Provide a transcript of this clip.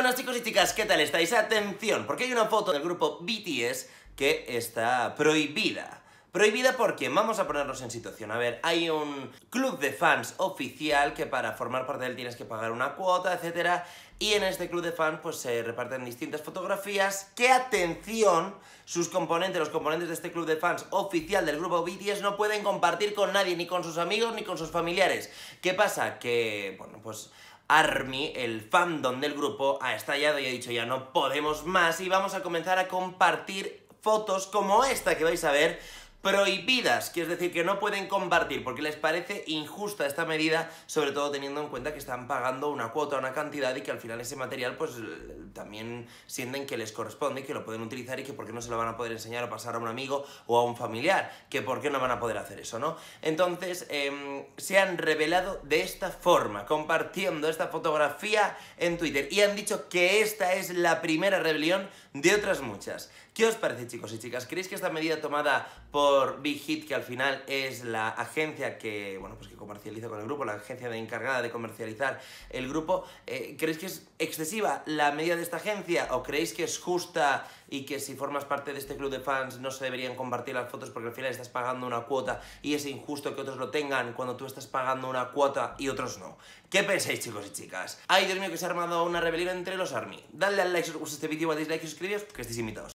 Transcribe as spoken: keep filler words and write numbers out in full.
buenas chicos y chicas, ¿qué tal estáis? Atención, porque hay una foto del grupo B T S que está prohibida. Prohibida porque, vamos a ponernos en situación, a ver, hay un club de fans oficial que para formar parte de él tienes que pagar una cuota, etcétera, y en este club de fans pues se reparten distintas fotografías que, atención, sus componentes, los componentes de este club de fans oficial del grupo B T S no pueden compartir con nadie, ni con sus amigos, ni con sus familiares. ¿Qué pasa? Que, bueno, pues ARMY, el fandom del grupo, ha estallado y ha dicho ya no podemos más y vamos a comenzar a compartir fotos como esta que vais a ver, prohibidas, que es decir, que no pueden compartir porque les parece injusta esta medida, sobre todo teniendo en cuenta que están pagando una cuota, una cantidad y que al final ese material pues también sienten que les corresponde y que lo pueden utilizar y que por qué no se lo van a poder enseñar o pasar a un amigo o a un familiar, que por qué no van a poder hacer eso, ¿no? Entonces, eh, se han revelado de esta forma, compartiendo esta fotografía en Twitter y han dicho que esta es la primera rebelión de otras muchas. ¿Qué os parece, chicos y chicas? ¿Creéis que esta medida tomada por Big Hit, que al final es la agencia que, bueno, pues que comercializa con el grupo, la agencia de encargada de comercializar el grupo, eh, ¿creéis que es excesiva la medida de esta agencia o creéis que es justa y que si formas parte de este club de fans no se deberían compartir las fotos porque al final estás pagando una cuota y es injusto que otros lo tengan cuando tú estás pagando una cuota y otros no? ¿Qué pensáis, chicos y chicas? Ay, Dios mío, que se ha armado una rebelión entre los ARMY. Dadle al like si os gusta este vídeo, o a dislike y suscribiros, que estéis invitados.